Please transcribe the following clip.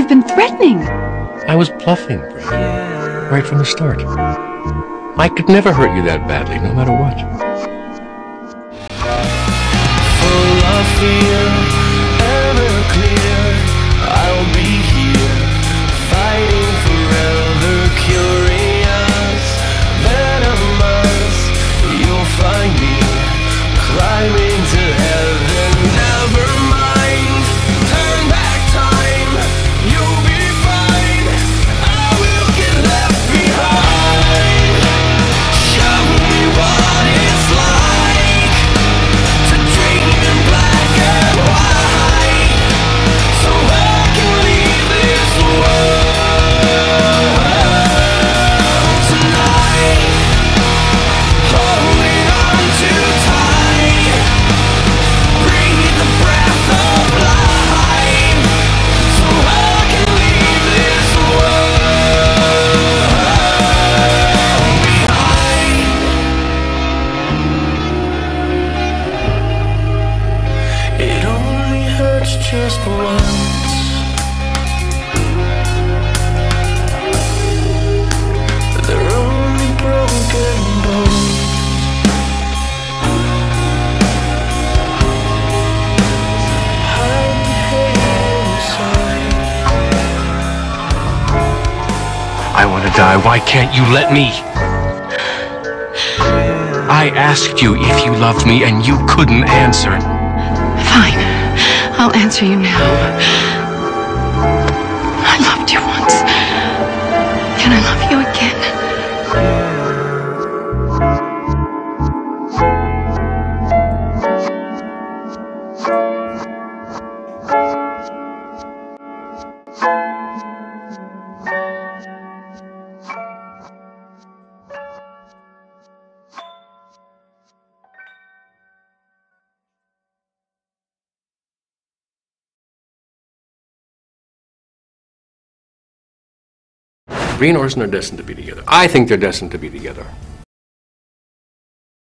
You've been threatening. I was bluffing, Bree. Right from the start. I could never hurt you that badly, no matter what. Full of fear, ever clear, I'll be here, fighting forever, curious, venomous. You'll find me climbing to heaven. Never mind, turn back time, you'll be fine. I will get left behind. Show me what it's like to dream in black and white, so I can leave this world tonight. Holding on too tight, breathe the breath of life, so I can leave this world behind. It only hurts just once. They're only broken bones. Hide the hate inside. I want to die. Why can't you let me? I asked you if you loved me, and you couldn't answer. Fine. I'll answer you now. I loved you once. Can I love you again? Bree and Orson are destined to be together. I think they're destined to be together.